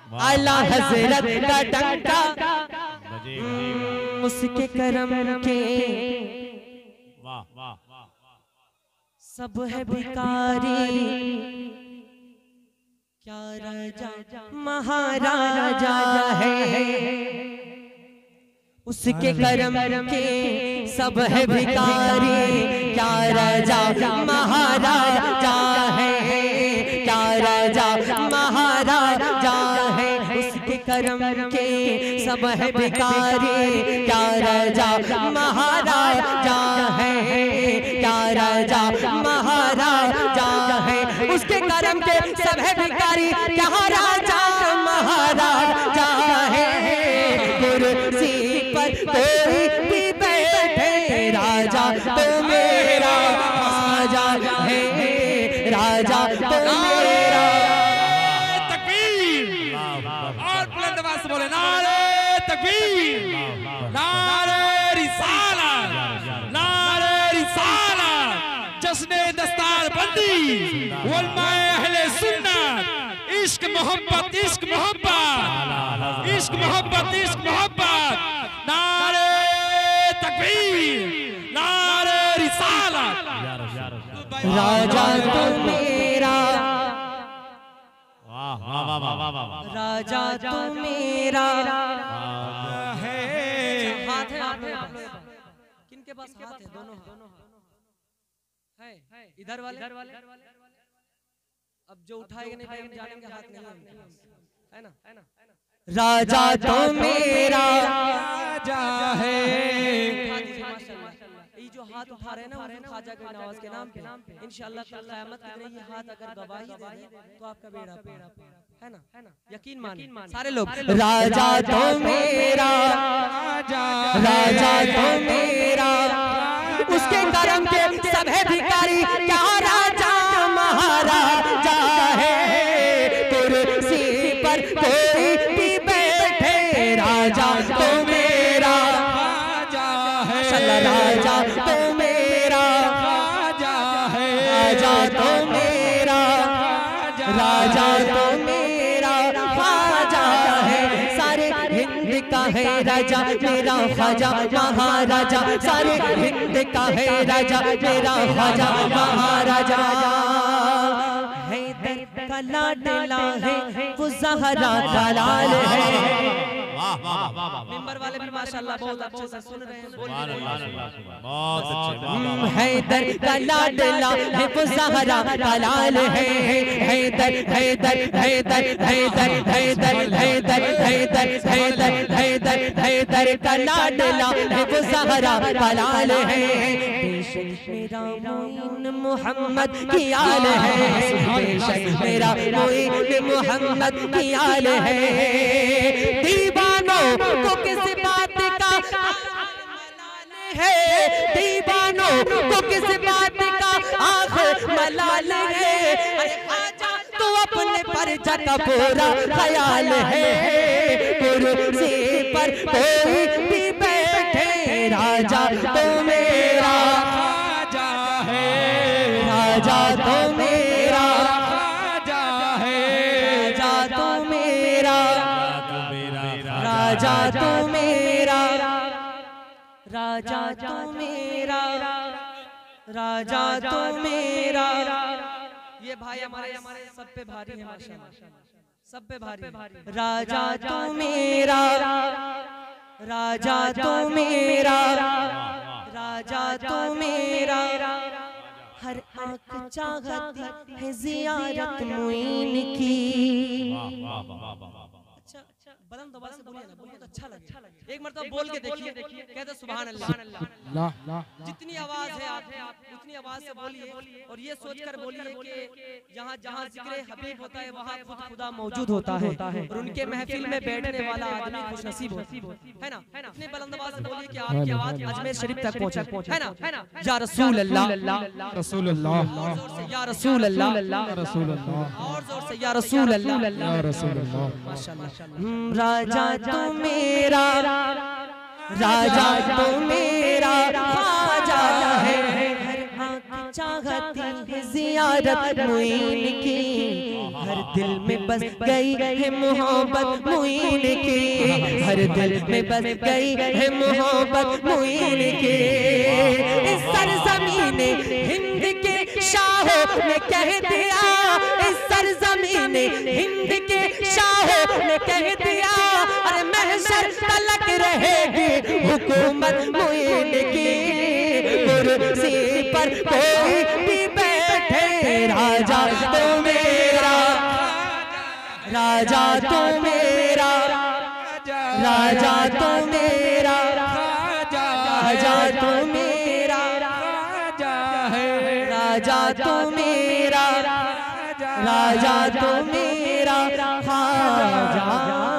आला हजरत का डंका उसके करम के सब है भिखारी, क्या राजा महाराजा है। उसके करम के सब है भिखारी, क्या राजा महाराजा है, क्या राजा महाराजा है। उसके करम के सब है भिखारी, क्या राजा महाराजा है, क्या राजा महाराजा है। उसके करम के सब है भिखारी, क्या राजा महाराजा है। कुर्सी पर कोई भी बैठे, राजा तो मेरा राजा है, राजा तो मेरा। तकबीर और बुलंद आवाज से बोले नारे तकबीर, नारे रिसालत, नारे रिसालत। जश्ने दस्तार बंदी उलमाए अहले सुन्नत, इश्क मोहब्बत, इश्क मोहब्बत, इश्क मोहब्बत, इश्क मोहब्बत। नारे तकबीर, नारे रिसालत। राजा तो मेरा, राजा तो मेरा है। हाथ है आप लोग, किनके पास हाथ है? दोनों है इधर वाले। अब जो उठाएगा नहीं पाएगा जानेंगे हाथ नहीं है ना। राजा तो मेरा राजा है। ये जो हाथ उठा रहे हैं ना वो ख्वाजा की नवाज के नाम पे, इंशाअल्लाह कल क़यामत के दिन ये हाथ अगर गवाही दे तो आपका बेड़ा है ना, यकीन मान सारे लोग। राजा तो मेरा, राजा तो मेरा, उसके करम के सब है भिखारी, क्या राजा महाराजा है। कुर्सी पर कोई भी बैठे, राजा तो मेरा राजा है, राजा तो मेरा राजा है, राजा तो मेरा राजा तो मेरा ख्वाजा है। सारे हिंद का है राजा मेरा ख्वाजा महाराजा, सारे हिंद का है राजा मेरा ख्वाजा महाराजा। हैदर का लाडला है वो ज़हरा का लाल है। मेंबर वाले भी माशाल्लाह बहुत अच्छे से सुन रहे हैं, बोल रहे हैं बहुत अच्छे। हैदर का लाडला है वो ज़हरा का लाल है। हैदर हैदर हैदर हैदर हैदर हैदर हैदर हैदर हैदर हैदर का लाडला है वो ज़हरा का लाल है। बेशक मेरा मोइन मोहम्मद की आल है, बेशक मेरा मोइन मोहम्मद की आल है। दीवानों को किस बात का मलाल है, दीवानों को किस बात का आखिर मलाल है। ख्वाजा तो अपने परजा का पूरा ख्याल है। कुर्सी पर कोई भी बैठे, राजा तो मेरा राजा है, राजा तो मेरा राजा है, राजा तो मेरा राजा तो मेरा राजा तो मेरा राजा तो मेरा। ये भाई हमारे सब पे भारी है माशाल्लाह, सब पे भारी। राजा तो मेरा राजा तो मेरा राजा तो मेरा। हर आँख चाहती है ज़ियारत मुईन की। अच्छा बुलंद आवाज से बोलिए ना, बहुत अच्छा लगे। एक मरतबा बोल के देखिए, कहते सुभान अल्लाह। जितनी आवाज है आप उतनी आवाज से बोलिए और ये सोचकर बोलिए कि यहाँ जहाँ जिक्र हबीब होता है वहाँ खुद खुदा मौजूद होता है और उनके महफिल में बैठने वाला आदमी खुशनसीब है ना। इतनी बुलंद आवाज से बोलिए कि आपकी आवाज अजमेर शरीफ तक पहुँचे, है ना। या रसूल अल्लाह, रसूल अल्लाह, या रसूल अल्लाह, रसूल अल्लाह, और जोर से या रसूल अल्लाह, या रसूल अल्लाह। माशाल्लाह। राजा तो मेरा राजा तो मेरा ख्वाजा है। हर आँख चाहती है ज़ियारत मुईन की, हर दिल में बस गई है मोहब्बत मुइन की, हर दिल में बस गई है मोहब्बत मुइन की। इस सरज़मीन हिंद के शाहों ने कह दिया, इस सरज़मीन हिंद के शाहों ने कह दिया, अरे महशर तलक रहेगी हुकूमत मुइन की। कुर्सी पर कोई भी बैठे राजा तो मेरा, राजा तो मेरा, राजा तो मेरा, राजा तो मेरा, राजा तो मेरा, राजा तो मेरा खाजा।